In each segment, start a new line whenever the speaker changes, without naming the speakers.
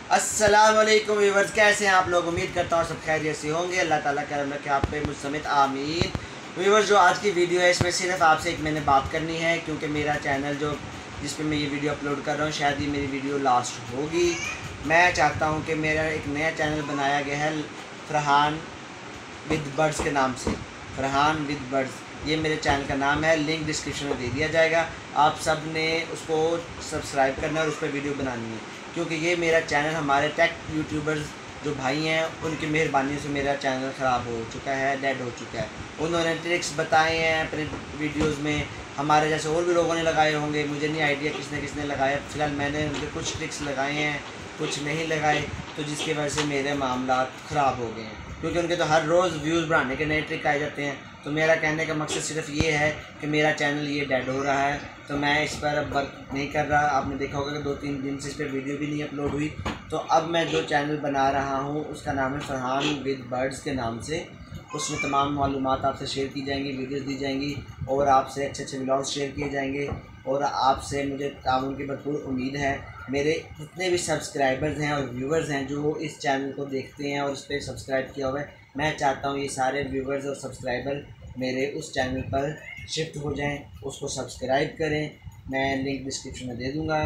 अस्सलाम वालेकुम व्यूवर्स, कैसे हैं आप लोग। उम्मीद करता हूँ सब खैरियत से होंगे। अल्लाह ताला करम रखे आप पे, मुझ समेत आमीन। व्यूवर्स, जो आज की वीडियो है इसमें सिर्फ आपसे एक मैंने बात करनी है, क्योंकि मेरा चैनल जो जिस पे मैं ये वीडियो अपलोड कर रहा हूँ शायद ये मेरी वीडियो लास्ट होगी। मैं चाहता हूँ कि मेरा एक नया चैनल बनाया गया है फरहान विद बर्ड्स के नाम से। फरहान विद बर्ड्स ये मेरे चैनल का नाम है। लिंक डिस्क्रिप्शन में दे दिया जाएगा। आप सब ने उसको सब्सक्राइब करना है और उस पर वीडियो बनानी है, क्योंकि ये मेरा चैनल हमारे टेक यूट्यूबर्स जो भाई हैं उनकी मेहरबानी से मेरा चैनल ख़राब हो चुका है, डेड हो चुका है। उन्होंने ट्रिक्स बताए हैं अपने वीडियोस में, हमारे जैसे और भी लोगों ने लगाए होंगे, मुझे नहीं आइडिया किसने किसने लगाया। फ़िलहाल मैंने उनके कुछ ट्रिक्स लगाए हैं, कुछ नहीं लगाए, तो जिसकी वजह से मेरे मामला ख़राब हो गए हैं, क्योंकि उनके तो हर रोज़ व्यूज़ बढ़ाने के नए ट्रिक आए जाते हैं। तो मेरा कहने का मकसद सिर्फ ये है कि मेरा चैनल ये डेड हो रहा है, तो मैं इस पर अब वर्क नहीं कर रहा। आपने देखा होगा कि 2-3 दिन से इस पर वीडियो भी नहीं अपलोड हुई। तो अब मैं जो चैनल बना रहा हूँ उसका नाम है फरहान विद बर्ड्स के नाम से। उसमें तमाम मालूमात आपसे शेयर की जाएंगी, वीडियोस दी जाएंगी और आपसे अच्छे अच्छे व्लॉग्स शेयर किए जाएंगे। और आपसे मुझे ताउन की भरपूर उम्मीद है। मेरे जितने भी सब्सक्राइबर्स हैं और व्यूवर्स हैं जो इस चैनल को देखते हैं और इस पर सब्सक्राइब किया हुआ है, मैं चाहता हूँ ये सारे व्यूवर्स और सब्सक्राइबर मेरे उस चैनल पर शिफ्ट हो जाएं, उसको सब्सक्राइब करें। मैं लिंक डिस्क्रिप्शन में दे दूँगा।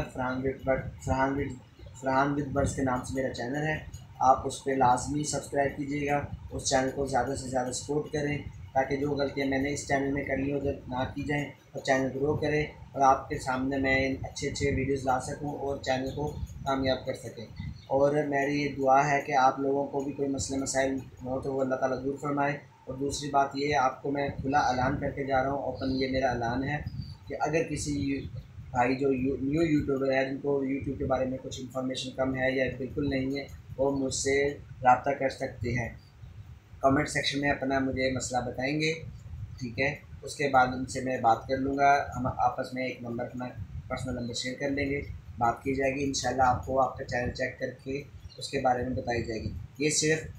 फरहान विद बर्ड्स के नाम से मेरा चैनल है। आप उस पर लाजमी सब्सक्राइब कीजिएगा, उस चैनल को ज़्यादा से ज़्यादा सपोर्ट करें, ताकि जो गलतियाँ मैंने इस चैनल में करी हो जब ना की जाएँ और चैनल ग्रो करे और आपके सामने मैं अच्छे अच्छे वीडियोस ला सकूं और चैनल को कामयाब कर सकें। और मेरी ये दुआ है कि आप लोगों को भी कोई मसले मसाइल हो तो वो अल्लाह ताला दूर फरमाए। और दूसरी बात ये है, आपको मैं खुला ऐलान करके जा रहा हूँ, ओपन ये मेरा ऐलान है कि अगर किसी भाई जो न्यू यूट्यूबर है, जिनको यूट्यूब के बारे में कुछ इन्फॉर्मेशन कम है या बिल्कुल नहीं है, वो मुझसे रब्ता कर सकते हैं। कमेंट सेक्शन में अपना मुझे मसला बताएंगे, ठीक है। उसके बाद उनसे मैं बात कर लूँगा, हम आपस में एक नंबर अपना पर्सनल नंबर शेयर कर लेंगे, बात की जाएगी। इंशाल्लाह आपको आपका चैनल चेक करके उसके बारे में बताई जाएगी। ये सिर्फ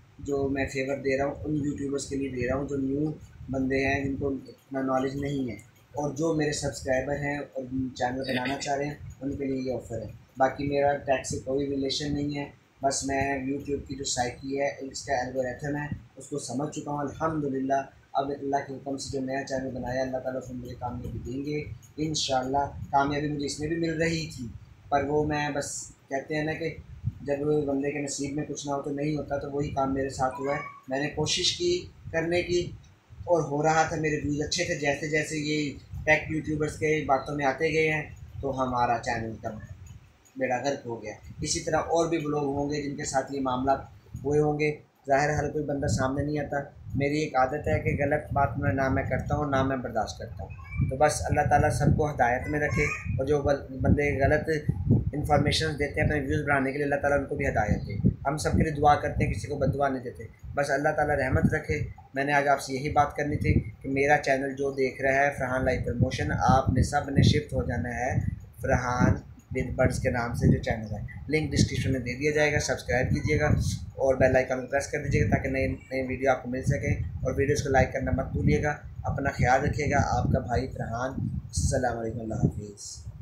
जो मैं फेवर दे रहा हूँ उन यूट्यूबर्स के लिए दे रहा हूँ जो न्यू बंदे हैं, जिनको इतना नॉलेज नहीं है, और जो मेरे सब्सक्राइबर हैं और चैनल बनाना चाह रहे हैं उनके लिए ये ऑफ़र है। बाकी मेरा टैक्स से कोई रिलेशन नहीं है, बस मैं यूट्यूब की जो साइकी है, इसका एल्गोरिथम है, उसको समझ चुका हूँ अल्हम्दुलिल्लाह। अब अल्लाह के हुक्म से जो नया चैनल बनाया, अल्लाह ताला उसमें मुझे कामयाबी देंगे इंशाल्लाह। कामयाबी मुझे इसमें भी मिल रही थी, पर वो मैं बस कहते हैं ना कि जब बंदे के नसीब में कुछ ना हो तो नहीं होता, तो वही काम मेरे साथ हुआ है। मैंने कोशिश की करने की और हो रहा था, मेरे व्यूज़ अच्छे थे। जैसे जैसे ये टेक यूट्यूबर्स के बातों में आते गए हैं तो हमारा चैनल का बेड़ा गर्क हो गया। इसी तरह और भी लोग होंगे जिनके साथ ये मामला हुए होंगे। ज़ाहिर हर कोई बंदा सामने नहीं आता। मेरी एक आदत है कि गलत बात में ना मैं करता हूँ ना मैं बर्दाश्त करता हूँ। तो बस अल्लाह ताला सबको हिदायत में रखे, और जो बंदे गलत इन्फॉर्मेशन देते हैं अपने व्यूज़ बढ़ाने के लिए, अल्लाह ताला उनको भी हिदायत दे। हम सब के लिए दुआ करते हैं, किसी को बददुआ नहीं देते। बस अल्लाह ताला रहमत रखे। मैंने आज आपसे यही बात करनी थी कि मेरा चैनल जो देख रहा है फरहान लाइव प्रमोशन, आपने सब ने शिफ्ट हो जाना है फरहान विद बर्ड्स के नाम से जो चैनल है। लिंक डिस्क्रिप्शन में दे दिया जाएगा, सब्सक्राइब कीजिएगा और बेल आइकन को प्रेस कर दीजिएगा ताकि नई नई वीडियो आपको मिल सके। और वीडियोज़ को लाइक करना मत भूलिएगा। अपना ख्याल रखिएगा। आपका भाई फरहान। अस्सलाम वालेकुम, अल्लाह हाफिज़।